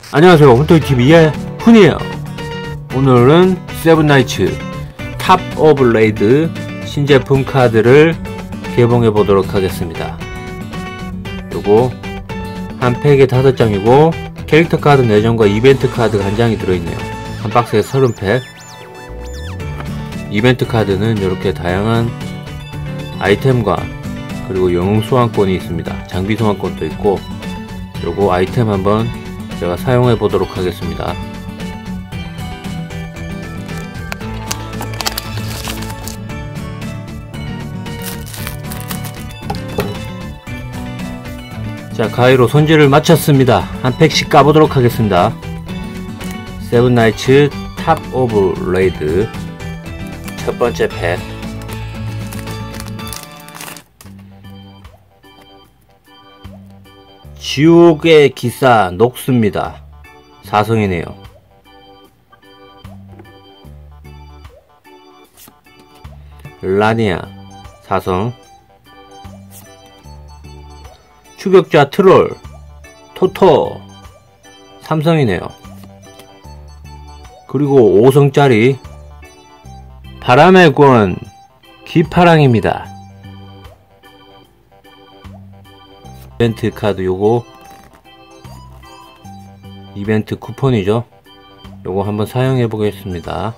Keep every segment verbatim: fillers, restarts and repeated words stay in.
안녕하세요, 훈토이티비의 훈이에요. 오늘은 세븐나이츠 탑 오브 레이드 신제품 카드를 개봉해 보도록 하겠습니다. 요거 한 팩에 다섯 장이고 캐릭터 카드 네 장과 이벤트 카드가 한 장이 들어있네요. 한 박스에 서른 팩. 이벤트 카드는 이렇게 다양한 아이템과 그리고 영웅 소환권이 있습니다. 장비 소환권도 있고, 요거 아이템 한번 제가 사용해 보도록 하겠습니다. 자, 가위로 손질을 마쳤습니다. 한 팩씩 까보도록 하겠습니다. 세븐나이츠 탑 오브 레이드 첫 번째 팩. 지옥의 기사 녹스입니다. 사성이네요. 라니아 사성. 추격자 트롤 토토 삼성이네요. 그리고 오성짜리 바람의 권 기파랑입니다. 이벤트 카드 요거 이벤트 쿠폰이죠. 요거 한번 사용해 보겠습니다.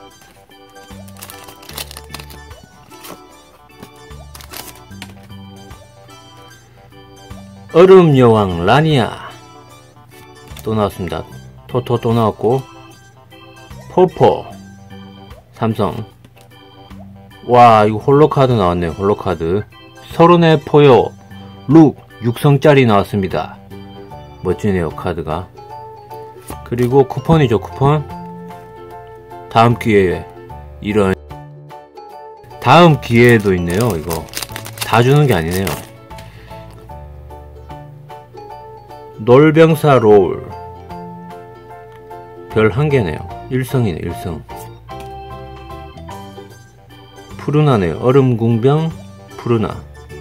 얼음 여왕 라니아 또 나왔습니다. 토토 또 나왔고, 포포 삼성. 와, 이거 홀로 카드 나왔네요. 홀로 카드. 서른의 포효 룩 육 성짜리 나왔습니다. 멋지네요, 카드가. 그리고 쿠폰이죠, 쿠폰. 다음 기회에 이런 다음 기회에도 있네요. 이거 다 주는 게 아니네요. 놀병사 롤 별 한 개네요. 일 성이네, 일 성. 푸르나네요. 얼음궁병 푸르나.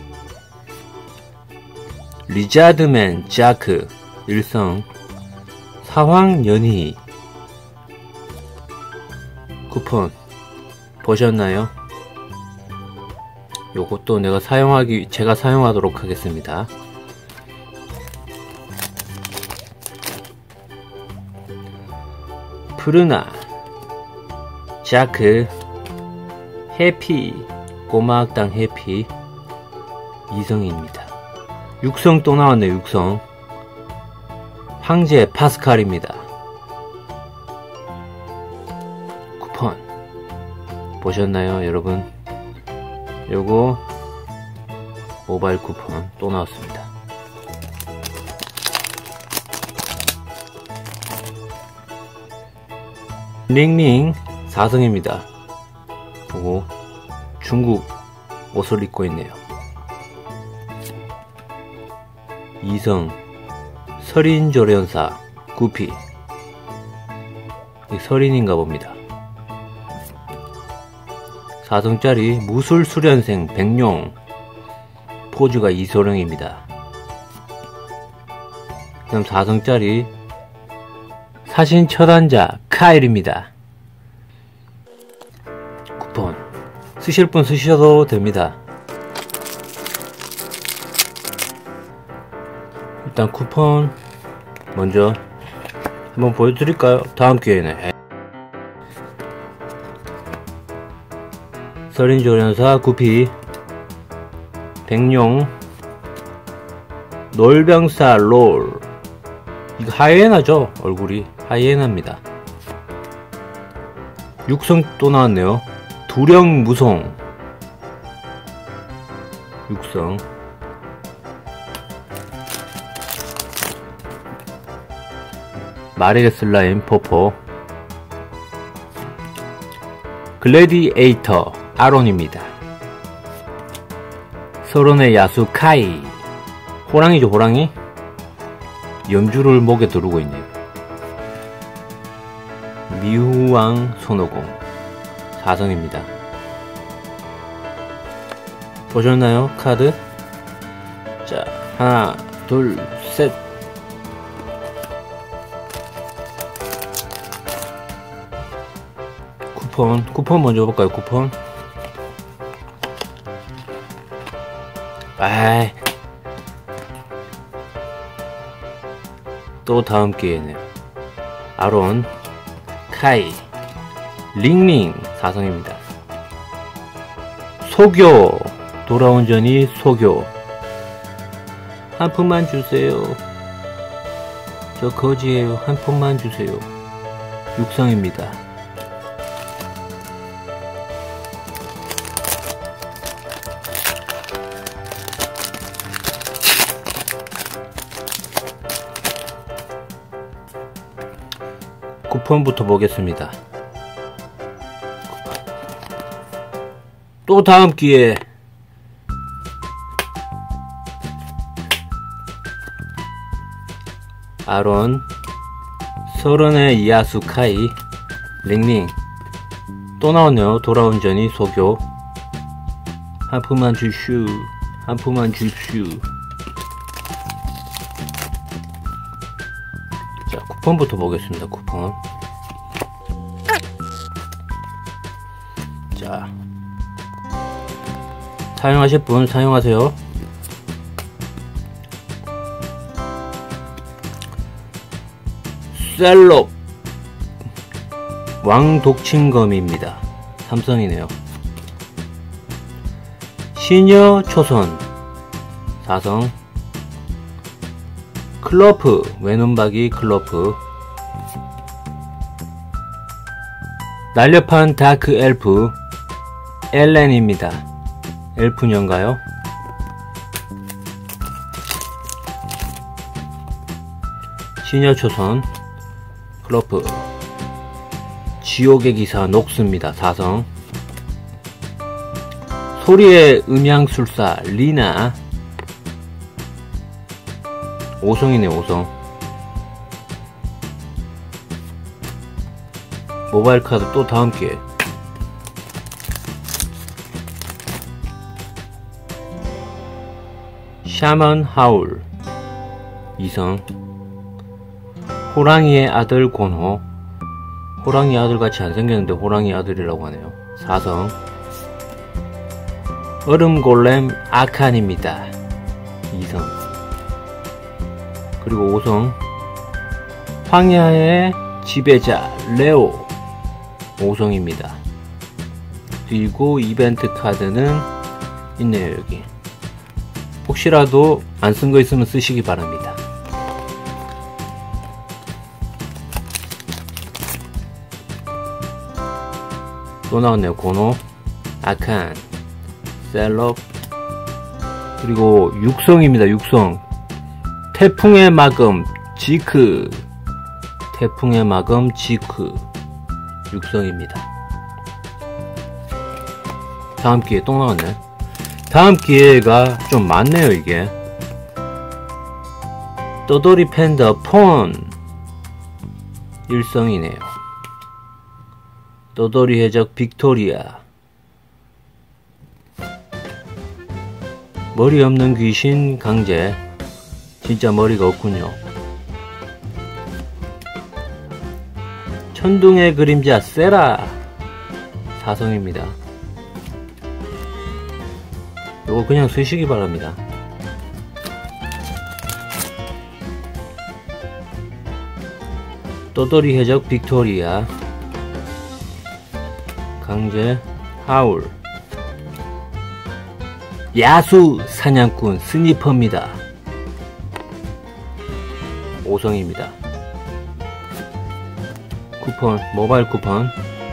리자드맨 자크 일 성. 사황연희 쿠폰 보셨나요? 요것도 내가 사용하기 제가 사용하도록 하겠습니다. 푸르나 자크 해피 꼬마악당 해피 이 성입니다. 육 성 또 나왔네요. 육 성. 황제 파스칼입니다. 쿠폰 보셨나요, 여러분? 요거 모바일 쿠폰 또 나왔습니다. 링링 사 성입니다. 요거 중국 옷을 입고 있네요. 이 성 설인조련사 구피. 이 설인인가 봅니다. 사 성짜리 무술수련생 백룡. 포즈가 이소룡입니다. 그럼 사 성짜리 사신처단자 카일입니다. 쿠폰 쓰실 분 쓰셔도 됩니다. 일단 쿠폰 먼저 한번 보여드릴까요? 다음 기회에는. 설인조련사 구피 백룡 놀병사 롤. 이거 하이에나죠? 얼굴이 하이에나입니다. 육 성 또 나왔네요. 두령무송 육 성. 마력의 슬라임 포포. 글래디에이터 아론입니다. 서론의 야수 카이. 호랑이죠, 호랑이. 염주를 목에 두르고 있네요. 미후왕 손오공 사 성입니다. 보셨나요, 카드? 자, 하나 둘 셋. 쿠폰 쿠폰 먼저 볼까요? 쿠폰. 아이, 또 다음 기회네요. 아론, 카이, 링링 사성입니다. 소교, 돌아온 전이 소교. 한 푼만 주세요. 저 거지예요. 한 푼만 주세요. 육성입니다. 쿠폰부터 보겠습니다. 또 다음 기회. 아론, 서른의 이하수 카이, 링링. 또 나오네요. 돌아온 전이 소교. 한 푼만 주슈. 한 푼만 주슈. 자, 쿠폰부터 보겠습니다. 쿠폰. 자, 사용하실 분 사용하세요. 셀럽 왕독침검입니다. 삼성이네요. 시녀 초선 사성. 클로프 외눈박이 클로프. 날렵한 다크 엘프 엘렌입니다. 엘프년가요? 시녀 초선 클로프. 지옥의 기사 녹스입니다. 사성. 소리의 음향술사 리나. 오성이네. 오성. 모바일 카드 또 다음 기회. 샤먼 하울 이성. 호랑이의 아들 권호. 호랑이 아들같이 안생겼는데 호랑이 아들이라고 하네요. 사성. 얼음골렘 아칸입니다. 이성. 그리고 오성. 황야의 지배자 레오. 오성입니다. 그리고 이벤트 카드는 있네요. 여기 혹시라도 안 쓴 거 있으면 쓰시기 바랍니다. 또 나왔네요. 고노, 아칸, 셀럽. 그리고 육성입니다. 육성. 태풍의 마금 지크. 태풍의 마금 지크. 육성입니다. 다음 기회 또 나왔네. 다음 기회가 좀 많네요. 이게 떠돌이 팬더 폰 일성이네요. 떠돌이 해적 빅토리아. 머리 없는 귀신 강제. 진짜 머리가 없군요. 천둥의 그림자 세라. 사성입니다. 요거 그냥 쓰시기 바랍니다. 떠돌이 해적 빅토리아. 강제 하울. 야수 사냥꾼 스니퍼입니다. 오성입니다. 쿠폰 모바일 쿠폰.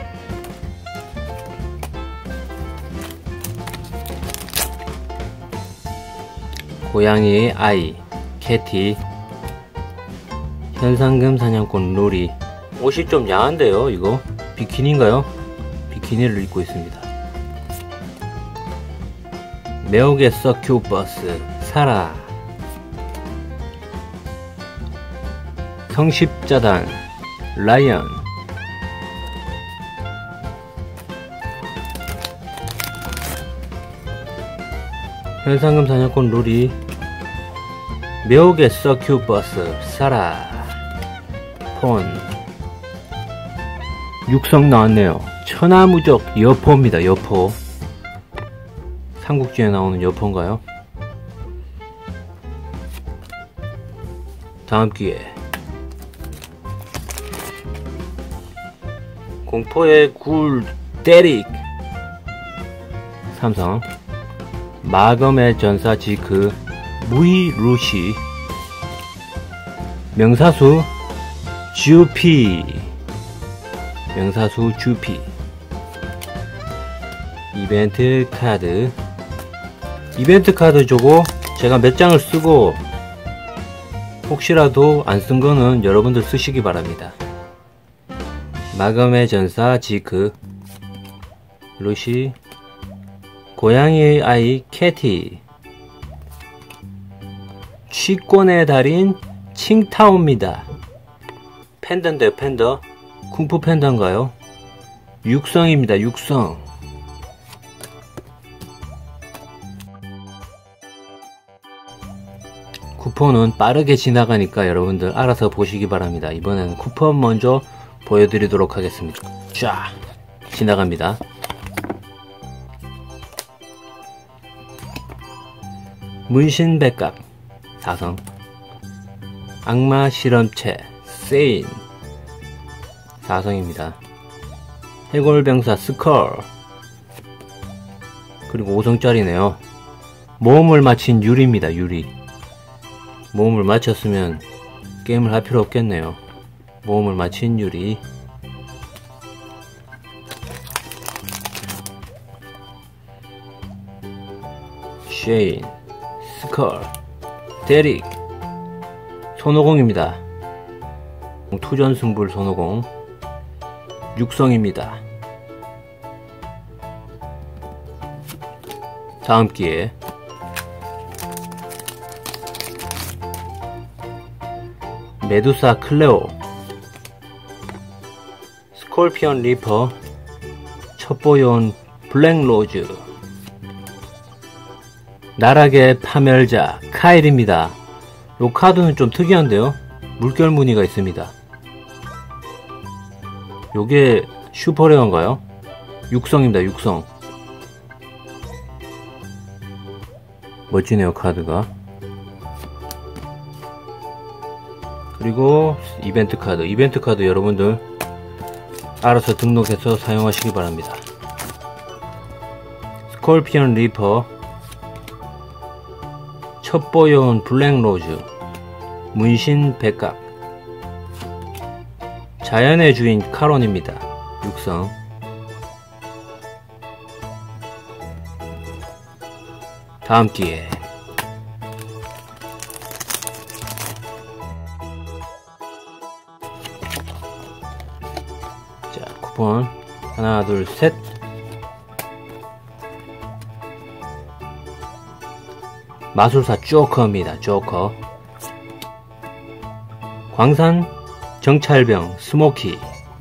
고양이의 아이 캐티. 현상금 사냥꾼 루리. 옷이 좀 야한데요. 이거 비키니인가요? 비키니를 입고 있습니다. 매혹의 서큐버스 사라. 성십자단 라이언. 현상금 사냥꾼 루리. 매혹의 서큐버스 사라. 폰. 육성 나왔네요. 천하무적 여포입니다. 여포. 삼국지에 나오는 여포인가요? 다음 기회. 공포의 굴 데릭. 삼성. 마검의 전사 지크 무이 루시. 명사수 주피. 명사수 주피. 이벤트 카드. 이벤트 카드 주고 제가 몇 장을 쓰고 혹시라도 안 쓴 거는 여러분들 쓰시기 바랍니다. 마검의 전사 지크 루시. 고양이의 아이 캐티. 취권의 달인 칭타오입니다. 팬더인데요, 팬더. 쿵푸 팬더인가요? 육성입니다, 육성. 쿠폰은 빠르게 지나가니까 여러분들 알아서 보시기 바랍니다. 이번에는 쿠폰 먼저 보여드리도록 하겠습니다. 쫙 지나갑니다. 문신백각 사성. 악마 실험체 세인 사성입니다. 해골병사 스컬. 그리고 오성짜리네요. 모험을 마친 유리입니다. 유리. 모험을 마쳤으면 게임을 할 필요 없겠네요. 모험을 마친 유리. 쉐인 스컬 데릭. 손오공입니다. 투전승불 손오공. 육성입니다. 다음 기회. 메두사 클레오. 스콜피언 리퍼. 첩보용 블랙로즈. 나락의 파멸자 카일입니다. 요 카드는 좀 특이한데요. 물결 무늬가 있습니다. 요게 슈퍼레어인가요? 육성입니다. 육성. 멋지네요, 카드가. 그리고 이벤트 카드. 이벤트 카드 여러분들 알아서 등록해서 사용하시기 바랍니다. 스콜피언 리퍼. 첩보용 블랙로즈. 문신 백각. 자연의 주인 카론입니다. 육성. 다음 기회. 자, 쿠폰 하나 둘 셋. 마술사 조커입니다. 조커. 광산 정찰병 스모키.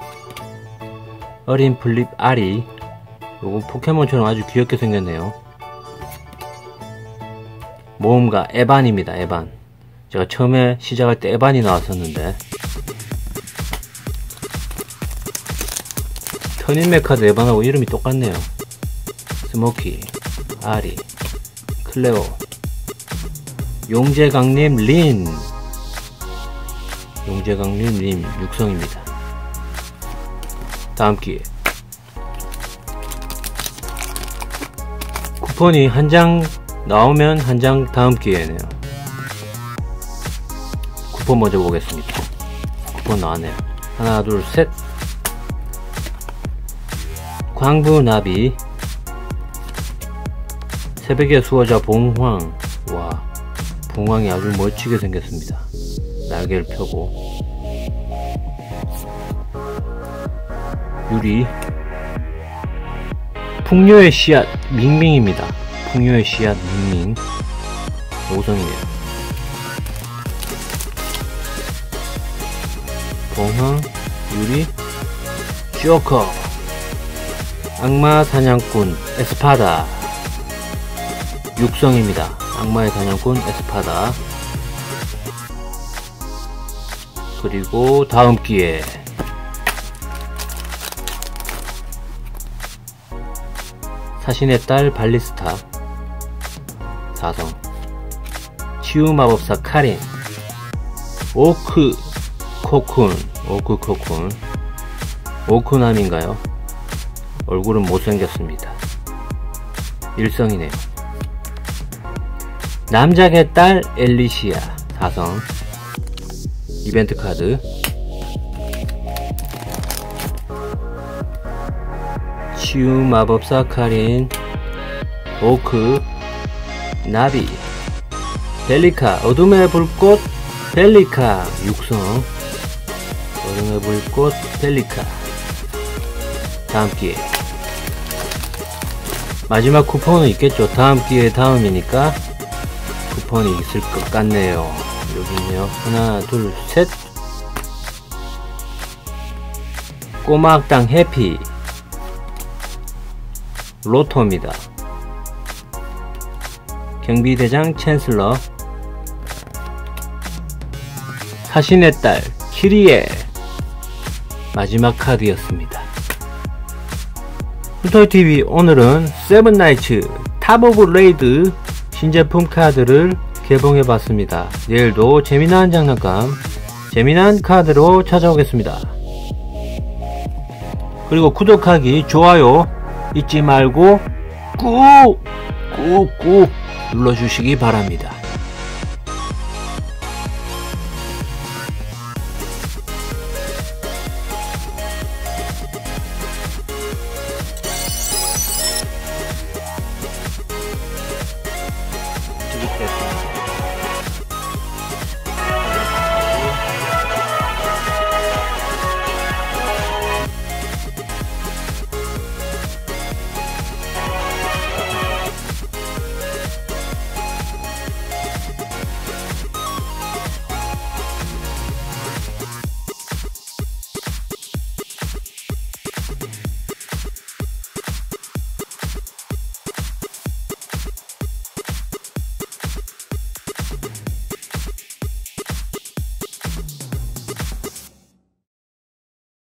어린 플립 아리. 요거 포켓몬처럼 아주 귀엽게 생겼네요. 모험가 에반입니다. 에반. 제가 처음에 시작할 때 에반이 나왔었는데 편인메 카드 에반하고 이름이 똑같네요. 스모키 아리 클레오. 용재강림 린. 용재강림 린 육성입니다. 다음 기회. 쿠폰이 한 장 나오면 한 장 다음 기회네요. 쿠폰 먼저 보겠습니다. 쿠폰 나왔네요. 하나 둘 셋. 광부나비. 새벽의 수호자 봉황. 와, 봉황이 아주 멋지게 생겼습니다. 날개를 펴고. 유리. 풍요의 씨앗 밍밍입니다. 풍요의 씨앗 밍밍. 오성이네요. 봉황, 유리, 조커. 악마 사냥꾼 에스파다. 육성입니다. 악마의 사냥꾼 에스파다. 그리고 다음 기회. 사신의 딸 발리스타 사성, 치유마법사 카린, 오크 코쿤, 오크 코쿤, 오크남인가요? 얼굴은 못생겼습니다. 일성이네요. 남작의 딸 엘리시아 사성, 이벤트 카드, 치유마법사 카린, 오크, 나비, 벨리카, 어둠의 불꽃 벨리카 육성, 어둠의 불꽃 벨리카. 다음 기회, 마지막 쿠폰은 있겠죠. 다음 기회 다음이니까 쿠폰이 있을 것 같네요. 여기 있네요. 하나 둘 셋. 꼬막당 해피 로토입니다. 경비대장 챈슬러, 사신의 딸 키리에 마지막 카드였습니다. 훈터티비 오늘은 세븐나이츠 탑 오브 레이드 신제품 카드를 개봉해봤습니다. 내일도 재미난 장난감, 재미난 카드로 찾아오겠습니다. 그리고 구독하기, 좋아요 잊지 말고 꾹 꾹꾹 눌러주시기 바랍니다.